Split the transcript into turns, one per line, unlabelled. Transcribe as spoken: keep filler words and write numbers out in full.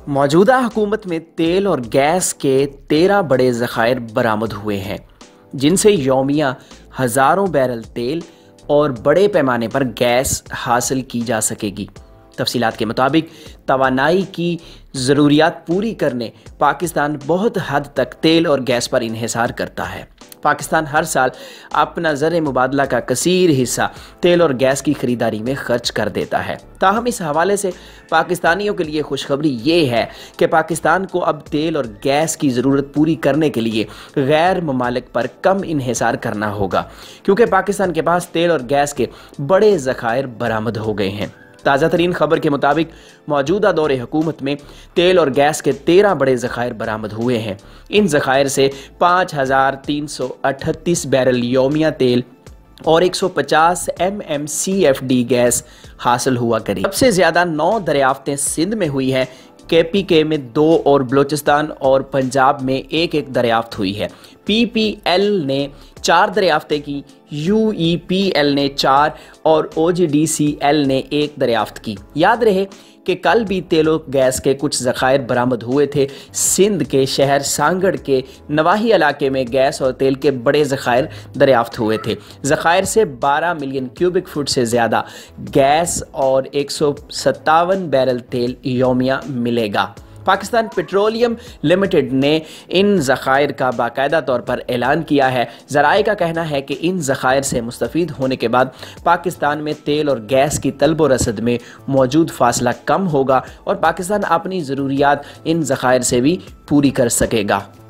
मौजूदा हुकूमत में तेल और गैस के तेरह बड़े ज़खायर बरामद हुए हैं, जिनसे यौमिया हज़ारों बैरल तेल और बड़े पैमाने पर गैस हासिल की जा सकेगी। तफसीलात के मुताबिक तवानाई की ज़रूरियात पूरी करने पाकिस्तान बहुत हद तक तेल और गैस पर इन्हिसार करता है। पाकिस्तान हर साल अपना ज़र मुबादला का कसीर हिस्सा तेल और गैस की ख़रीदारी में खर्च कर देता है। ताहम इस हवाले से पाकिस्तानियों के लिए खुशखबरी ये है कि पाकिस्तान को अब तेल और गैस की ज़रूरत पूरी करने के लिए गैर ममालिक पर कम इन्हिसार करना होगा, क्योंकि पाकिस्तान के पास तेल और गैस के बड़े ज़खायर बरामद हो गए हैं। ताज़ा तरीन खबर के मुताबिक मौजूदा दौरे हुकूमत में तेल और गैस के तेरह बड़े ज़खायर बरामद हुए हैं। इन ज़खायर से पाँच हज़ार तीन सौ अठतीस बैरल यौमिया तेल और एक सौ पचास M M C F D gas हासिल हुआ करी। सबसे ज़्यादा नौ दरियाफ्तें सिंध में हुई हैं, के पी के में दो और बलूचिस्तान और पंजाब में एक एक दरियाफ्त हुई है। पी पी एल ने चार दरियाफ्तें की, यू ई पी एल ने चार और ओ जी डी सी एल ने एक दरियाफ्त की। याद रहे कि कल भी तेल और गैस के कुछ ज़खायर बरामद हुए थे। सिंध के शहर सांगड़ के नवाही इलाके में गैस और तेल के बड़े ज़खायर दरियाफ्त हुए थे। ज़खायर से बारह मिलियन क्यूबिक फुट से ज़्यादा गैस और एक सौ सत्तावन बैरल तेल यौमिया मिलेगा। पाकिस्तान पेट्रोलियम लिमिटेड ने इन ज़खायर का बाकायदा तौर पर ऐलान किया है। ज़राए का कहना है कि इन ज़खायर से मुस्तफ़ीद होने के बाद पाकिस्तान में तेल और गैस की तलब व रसद में मौजूद फासला कम होगा और पाकिस्तान अपनी ज़रूरियात इन ज़खायर से भी पूरी कर सकेगा।